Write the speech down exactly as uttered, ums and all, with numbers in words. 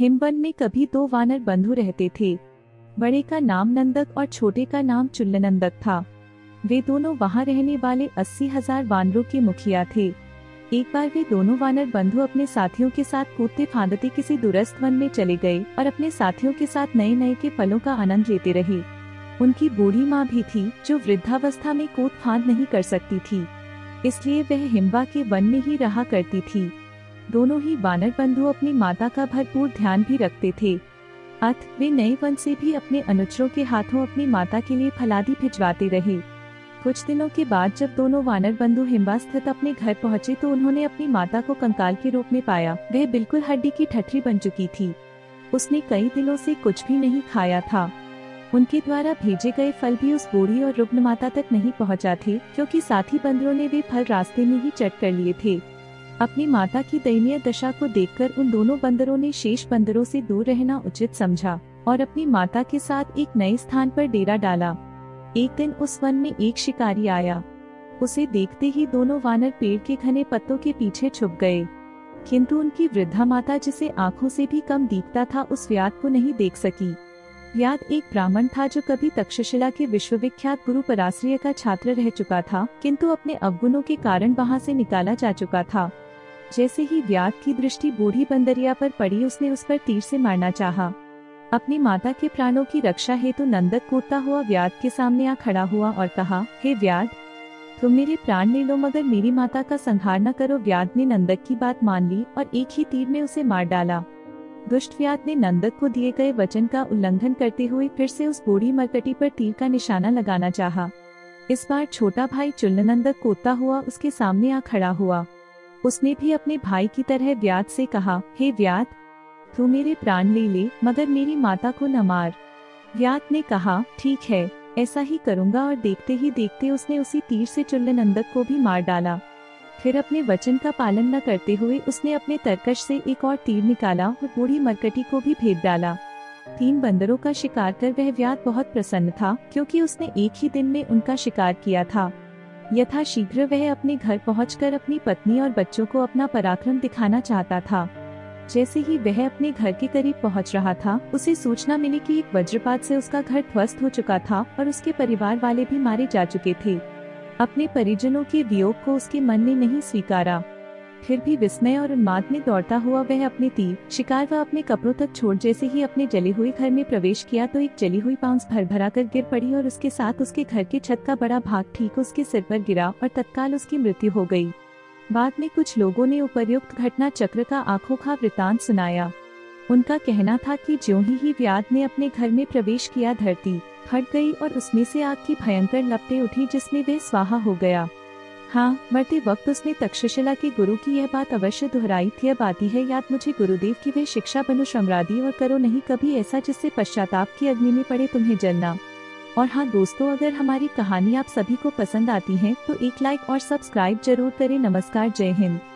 हिमवन में कभी दो वानर बंधु रहते थे। बड़े का नाम नंदक और छोटे का नाम चुल्लनंदक था। वे दोनों वहां रहने वाले अस्सी हजार वानरों के मुखिया थे। एक बार वे दोनों वानर बंधु अपने साथियों के साथ कूदते फांदते किसी दूरस्थ वन में चले गए और अपने साथियों के साथ नए नए के फलों का आनंद लेते रहे। उनकी बूढ़ी माँ भी थी जो वृद्धावस्था में कूद फांद नहीं कर सकती थी, इसलिए वह हिमवा के वन में ही रहा करती थी। दोनों ही वानर बंधु अपनी माता का भरपूर ध्यान भी रखते थे। अत वे नए वन से भी अपने अनुचरों के हाथों अपनी माता के लिए फलादी भिजवाते रहे। कुछ दिनों के बाद जब दोनों वानर बंधु हिमवा स्थित अपने घर पहुँचे तो उन्होंने अपनी माता को कंकाल के रूप में पाया। वह बिल्कुल हड्डी की ठठरी बन चुकी थी। उसने कई दिनों से कुछ भी नहीं खाया था। उनके द्वारा भेजे गए फल भी उस बूढ़ी और रुग्ण माता तक नहीं पहुंचा थे, क्योंकि साथी बंदरों ने वे फल रास्ते में ही चट कर लिए थे। अपनी माता की दयनीय दशा को देखकर उन दोनों बंदरों ने शेष बंदरों से दूर रहना उचित समझा और अपनी माता के साथ एक नए स्थान पर डेरा डाला। एक दिन उस वन में एक शिकारी आया। उसे देखते ही दोनों वानर पेड़ के घने पत्तों के पीछे छुप गए, किंतु उनकी वृद्धा माता, जिसे आंखों से भी कम दिखता था, उस व्याध को नहीं देख सकी। व्याध एक ब्राह्मण था जो कभी तक्षशिला के विश्वविख्यात गुरु पराशर्य का छात्र रह चुका था, किंतु अपने अवगुणों के कारण वहां से निकाला जा चुका था। जैसे ही व्याध की दृष्टि बूढ़ी बंदरिया पर पड़ी, उसने उस पर तीर से मारना चाहा। अपनी माता के प्राणों की रक्षा हेतु नंदक कूदता हुआ व्याध के सामने आ खड़ा हुआ और कहा, हे व्याध, तुम मेरे प्राण ले लो मगर मेरी माता का संहार न करो। व्याध ने नंदक की बात मान ली और एक ही तीर में उसे मार डाला। दुष्ट व्याध ने नंदक को दिए गए वचन का उल्लंघन करते हुए फिर से उस बूढ़ी मरकटी पर तीर का निशाना लगाना चाहा। इस बार छोटा भाई चुल्लनंदक कूदता हुआ उसके सामने आ खड़ा हुआ। उसने भी अपने भाई की तरह व्याध से कहा, हे व्याध, तू मेरे प्राण ले ले मगर मेरी माता को न मार। व्याध ने कहा, ठीक है, ऐसा ही करूँगा, और देखते ही देखते उसने उसी तीर से चुल्लनंदक को भी मार डाला। फिर अपने वचन का पालन न करते हुए उसने अपने तरकश से एक और तीर निकाला और बूढ़ी मरकटी को भी भेद डाला। तीन बंदरों का शिकार कर वह व्याध बहुत प्रसन्न था, क्योंकि उसने एक ही दिन में उनका शिकार किया था। यथाशीघ्र वह अपने घर पहुंचकर अपनी पत्नी और बच्चों को अपना पराक्रम दिखाना चाहता था। जैसे ही वह अपने घर के करीब पहुंच रहा था, उसे सूचना मिली कि एक वज्रपात से उसका घर ध्वस्त हो चुका था और उसके परिवार वाले भी मारे जा चुके थे। अपने परिजनों के वियोग को उसके मन ने नहीं स्वीकारा। फिर भी विस्मय और उन्माद में दौड़ता हुआ वह अपने तीर, शिकार व अपने कपड़ों तक छोड़ जैसे ही अपने जले हुए घर में प्रवेश किया तो एक जली हुई पाउंस भर भरा कर गिर पड़ी और उसके साथ उसके घर के छत का बड़ा भाग ठीक उसके सिर पर गिरा और तत्काल उसकी मृत्यु हो गई। बाद में कुछ लोगों ने उपर्युक्त घटना चक्र का आंखों खा वृतांत सुनाया। उनका कहना था कि ज्यों ही ही व्याध ने अपने घर में प्रवेश किया, धरती फट गई और उसमें से आग की भयंकर लपटें उठी, जिसमें वह स्वाहा हो गया। हाँ, मरते वक्त उसने तक्षशिला के गुरु की यह बात अवश्य दोहराई थी। अब आती है याद मुझे गुरुदेव की वह शिक्षा, बनो श्रमरादी और करो नहीं कभी ऐसा जिससे पश्चाताप की अग्नि में पड़े तुम्हें जलना। और हाँ दोस्तों, अगर हमारी कहानी आप सभी को पसंद आती है तो एक लाइक और सब्सक्राइब जरूर करें। नमस्कार, जय हिंद।